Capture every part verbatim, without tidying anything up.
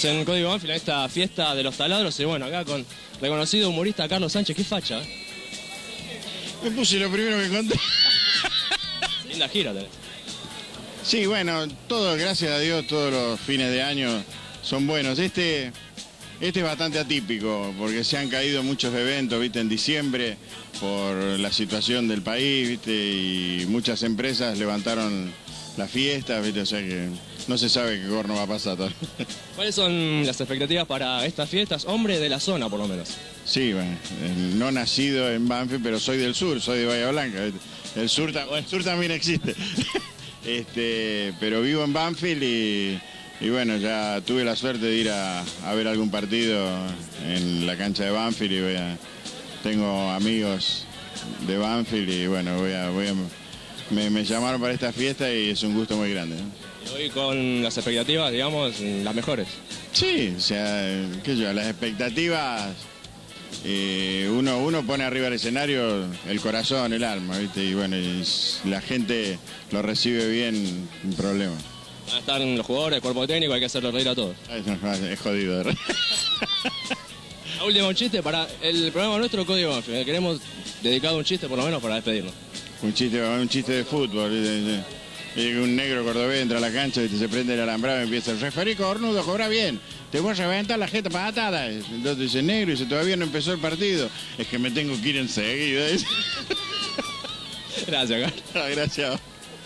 en Código Banfield a esta fiesta de los taladros y bueno, acá con reconocido humorista Carlos Sánchez. ¿Qué facha? ¿Eh? Me puse lo primero que encontré. Linda gira tenés. Sí, bueno, todo, gracias a Dios, todos los fines de año son buenos. Este, este es bastante atípico porque se han caído muchos eventos, viste, en diciembre por la situación del país, viste, y muchas empresas levantaron las fiestas, viste, o sea que no se sabe qué corno va a pasar todavía. ¿Cuáles son las expectativas para estas fiestas? Hombre de la zona, por lo menos. Sí, bueno, no nacido en Banfield, pero soy del sur, soy de Bahía Blanca. El sur, el sur también existe. Este, pero vivo en Banfield y, y bueno, ya tuve la suerte de ir a, a ver algún partido en la cancha de Banfield y voy a, tengo amigos de Banfield y bueno, voy a, voy a, me, me llamaron para esta fiesta y es un gusto muy grande, ¿no? Y hoy con las expectativas, digamos, las mejores. Sí, o sea, qué sé yo, las expectativas, eh, uno, uno pone arriba del escenario el corazón, el alma, ¿viste? Y bueno, y la gente lo recibe bien, sin problema. Van a estar los jugadores, el cuerpo técnico, hay que hacerlo reír a todos. Es, es jodido, de verdad. La última, un chiste para el programa nuestro, Código Banfield. Queremos dedicar un chiste por lo menos para despedirnos. Un chiste, un chiste de fútbol, ¿viste? Y un negro cordobés entra a la cancha y se prende el alambrado y empieza el referí cornudo, cobra bien, te voy a reventar la jeta patada. Entonces dice negro y dice, todavía no empezó el partido, es que me tengo que ir enseguida. Gracias, Carlos. Gracias.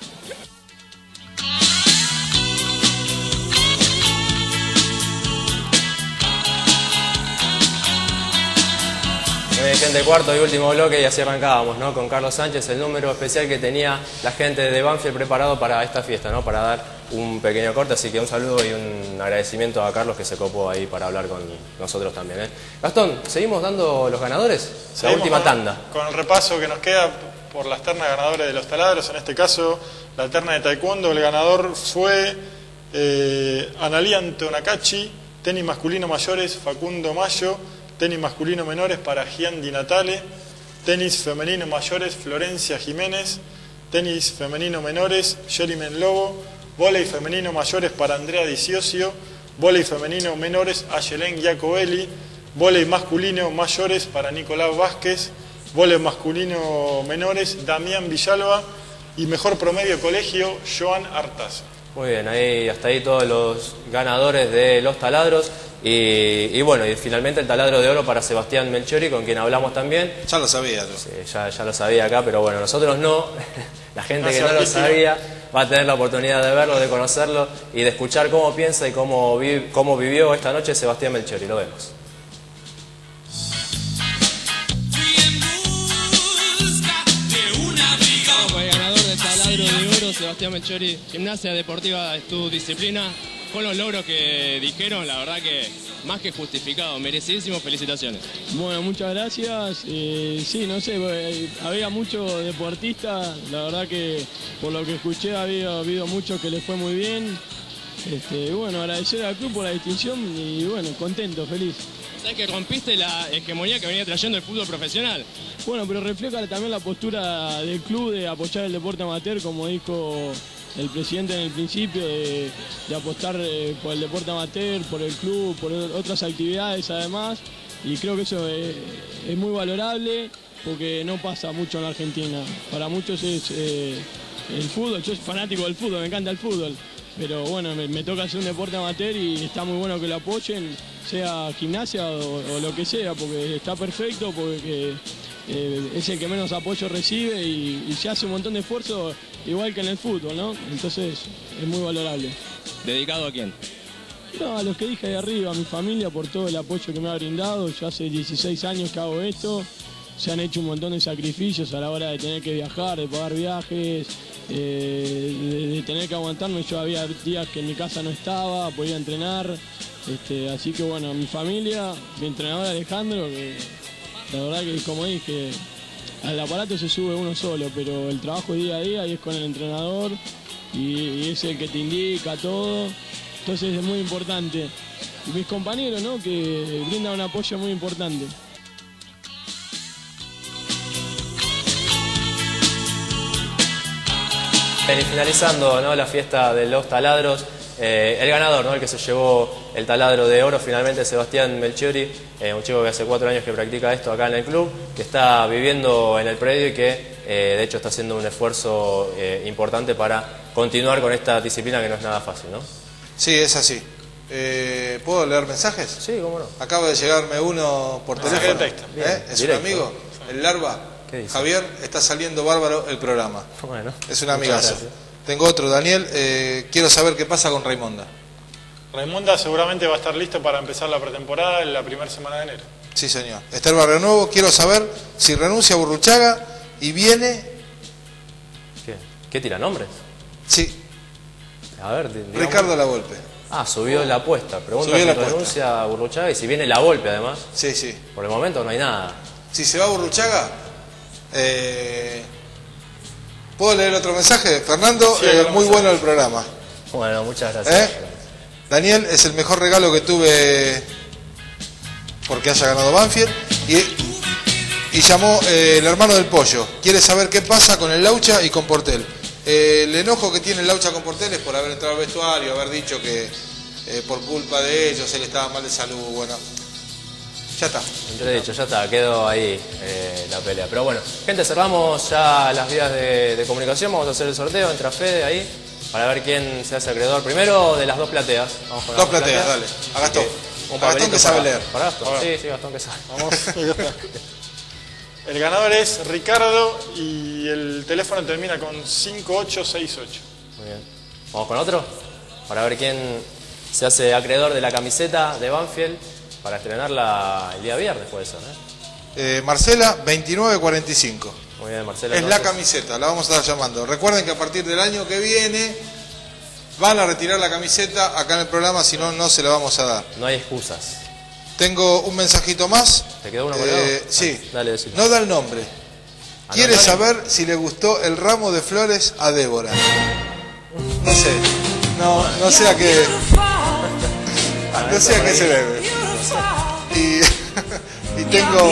Muy bien, gente, cuarto y último bloque y así arrancábamos, ¿no? Con Carlos Sánchez, el número especial que tenía la gente de Banfield preparado para esta fiesta, ¿no? Para dar un pequeño corte, así que un saludo y un agradecimiento a Carlos que se copó ahí para hablar con nosotros también, ¿eh? Gastón, ¿seguimos dando los ganadores? Seguimos la última con, tanda. Con el repaso que nos queda por las ternas ganadoras de los taladros, en este caso la terna de taekwondo, el ganador fue eh, Analía Antonakachi, tenis masculino mayores Facundo Mayo, tenis masculino menores para Gian Di Natale, tenis femenino mayores Florencia Jiménez, tenis femenino menores Jerimen Lobo, vóley femenino mayores para Andrea Diciosio, vóley femenino menores Ayelen Giacobelli, vóley masculino mayores para Nicolás Vázquez, vóley masculino menores Damián Villalba y mejor promedio colegio Joan Artaza. Muy bien, ahí hasta ahí todos los ganadores de los taladros. Y, y bueno, y finalmente el taladro de oro para Sebastián Melchiori, con quien hablamos también. Ya lo sabía. ¿No? Sí, ya, ya lo sabía acá, pero bueno, nosotros no. La gente que no lo sabía va a tener la oportunidad de verlo, de conocerlo y de escuchar cómo piensa y cómo, vi, cómo vivió esta noche Sebastián Melchiori. Lo vemos. El ganador del taladro de oro, Sebastián Melchiori. Gimnasia Deportiva es tu disciplina. Con los logros que dijeron, la verdad que más que justificado, merecidísimo, felicitaciones. Bueno, muchas gracias. Eh, sí, no sé, eh, había muchos deportistas, la verdad que por lo que escuché había habido muchos que les fue muy bien. Este, bueno, agradecer al club por la distinción y bueno, contento, feliz. ¿Sabes que rompiste la hegemonía que venía trayendo el fútbol profesional? Bueno, pero refleja también la postura del club de apoyar el deporte amateur, como dijo el presidente en el principio, de, de apostar eh, por el deporte amateur, por el club, por otras actividades además, y creo que eso es, es muy valorable porque no pasa mucho en la Argentina. Para muchos es eh, el fútbol, yo soy fanático del fútbol, me encanta el fútbol, pero bueno, me, me toca hacer un deporte amateur y está muy bueno que lo apoyen, sea gimnasia o, o lo que sea, porque está perfecto, porque eh, es el que menos apoyo recibe y, y se hace un montón de esfuerzo, igual que en el fútbol, ¿no? Entonces es muy valorable. ¿Dedicado a quién? No, a los que dije ahí arriba, a mi familia por todo el apoyo que me ha brindado. Yo hace dieciséis años que hago esto, se han hecho un montón de sacrificios a la hora de tener que viajar, de pagar viajes, eh, de, de tener que aguantarme. Yo había días que en mi casa no estaba, podía entrenar, este, así que bueno, mi familia, mi entrenador Alejandro, que la verdad que como dije, al aparato se sube uno solo, pero el trabajo día a día y es con el entrenador y, y es el que te indica todo, entonces es muy importante. Y mis compañeros, ¿no?, que brindan un apoyo muy importante. Y finalizando, ¿no?, la fiesta de los taladros, Eh, el ganador, ¿no? El que se llevó el taladro de oro, finalmente Sebastián Melchiori, eh, un chico que hace cuatro años que practica esto acá en el club, que está viviendo en el predio y que eh, de hecho está haciendo un esfuerzo eh, importante para continuar con esta disciplina que no es nada fácil, ¿no? Sí, es así. Eh, ¿Puedo leer mensajes? Sí, cómo no. Acaba de llegarme uno por Mensaje teléfono. de texto. ¿Eh? Bien, ¿Es directo. un amigo? ¿El Larva? ¿Qué dice? Javier, está saliendo bárbaro el programa. Bueno, Es un muchas amigazo. gracias. Tengo otro, Daniel. Eh, quiero saber qué pasa con Raimonda. Raimonda seguramente va a estar listo para empezar la pretemporada en la primera semana de enero. Sí, señor. Esther Barrio Nuevo, quiero saber si renuncia a Burruchaga y viene... ¿Qué? ¿Qué tira nombres? Sí, A ver, di- digamos. Ricardo Lavolpe. Ah, subió la apuesta. Pregunta Subió si la apuesta. renuncia a Burruchaga y si viene la Volpe además. Sí, sí. Por el momento no hay nada. Si se va a Burruchaga... Eh, ¿puedo leer otro mensaje? Fernando, Sí, eh, otro muy mensaje. bueno el programa. Bueno, muchas gracias. ¿Eh? Daniel, es el mejor regalo que tuve porque haya ganado Banfield. Y, y llamó eh, el hermano del Pollo. Quiere saber qué pasa con el Laucha y con Portel. Eh, el enojo que tiene el Laucha con Portel es por haber entrado al vestuario, haber dicho que eh, por culpa de ellos él estaba mal de salud. Bueno, ya está. Entredicho, ya está, quedó ahí eh, la pelea. Pero bueno, gente, cerramos ya las vías de, de comunicación. Vamos a hacer el sorteo, entra Fede ahí para ver quién se hace acreedor primero de las dos plateas. Vamos con las Dos plateas, dale. A Gastón. Un A Gastón papelito que sabe para- leer. Para Gastón, A ver. sí, sí, Gastón que sabe. Vamos. El ganador es Ricardo y el teléfono termina con cinco ocho seis ocho. Muy bien. Vamos con otro para ver quién se hace acreedor de la camiseta de Banfield para estrenarla el día viernes, puede ser, ¿eh? Eh, Marcela, veintinueve cuarenta y cinco. Muy bien, Marcelo. Es la entonces. camiseta, la vamos a estar llamando. Recuerden que a partir del año que viene van a retirar la camiseta acá en el programa, si no, no se la vamos a dar. No hay excusas. Tengo un mensajito más. ¿Te quedó uno colgado? Eh, sí. Dale, decilo. No da el nombre. Ah, Quiere no, saber si le gustó el ramo de flores a Débora. No sé. No, no sé a qué. No sé a qué se debe. Y, y tengo.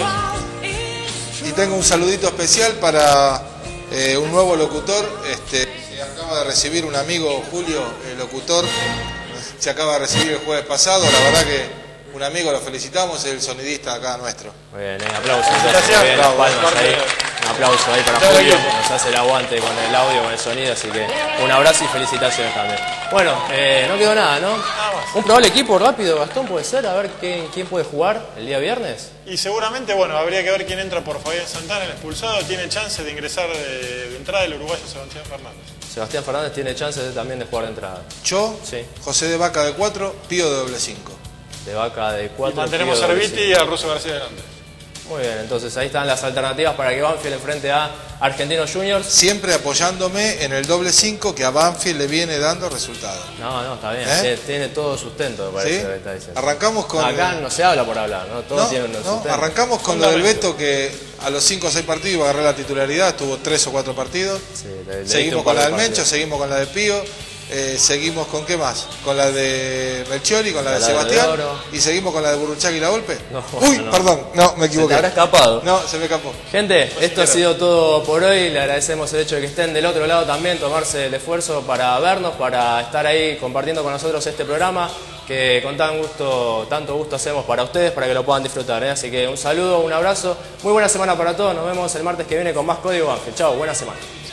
Y tengo un saludito especial para eh, un nuevo locutor. Este, que acaba de recibir un amigo, Julio, el locutor. Se acaba de recibir el jueves pasado. La verdad que un amigo, lo felicitamos, es el sonidista acá nuestro. Muy bien, eh, aplausos. entonces, Gracias. muy bien, las Bravo, palmas parte ahí. de- Un aplauso ahí para Todo el Julio, equipo. que nos hace el aguante con el audio, con el sonido, así que un abrazo y felicitaciones también. Bueno, eh, no quedó nada, ¿no? Nada más. Un probable equipo rápido, Gastón, puede ser, a ver quién, quién puede jugar el día viernes. Y seguramente, bueno, habría que ver quién entra por Fabián Santana, el expulsado. Tiene chance de ingresar de, de entrada el uruguayo Sebastián Fernández. Sebastián Fernández tiene chances de- también de jugar de entrada. Yo, Sí. José de Vaca de cuatro, Pío de doble cinco. De Vaca de Y cuatro. mantenemos Pío a doble Serviti cinco. y al Ruso García delante. Muy bien, entonces ahí están las alternativas para que Banfield enfrente a Argentinos Juniors. Siempre apoyándome en el doble cinco que a Banfield le viene dando resultados. No, no, está bien, ¿Eh? tiene, tiene todo sustento, me parece ¿Sí? lo que está diciendo. Arrancamos con... Acá no se habla por hablar, ¿no? Todo No, tiene un no, sustento. arrancamos con lo del Beto, que a los cinco o seis partidos iba a agarrar la titularidad, tuvo tres o cuatro partidos. Sí, le- le diste Seguimos un par con la de del Mencho, partidos. seguimos con la de Pío, eh, seguimos con qué más, con la de Melchiori, con la de Con la de Sebastián, Oro. y seguimos con la de Burruchaga y la Volpe. No, Uy, no. perdón, no, me Se equivoqué. te habrá escapado. No, se me escapó. Gente, esto ha sido todo por hoy. Le agradecemos el hecho de que estén del otro lado también, tomarse el esfuerzo para vernos, para estar ahí compartiendo con nosotros este programa que con tan gusto, tanto gusto hacemos para ustedes, para que lo puedan disfrutar, ¿eh? Así que un saludo, un abrazo, muy buena semana para todos. Nos vemos el martes que viene con más Código Banfield. Chao, buena semana.